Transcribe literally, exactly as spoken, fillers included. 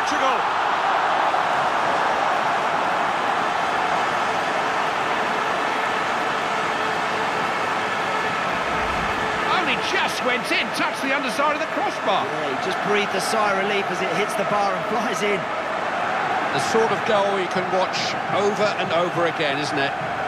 Portugal. Only just went in, touched the underside of the crossbar. Yeah, he just breathed a sigh of relief as it hits the bar and flies in. The sort of goal you can watch over and over again, isn't it?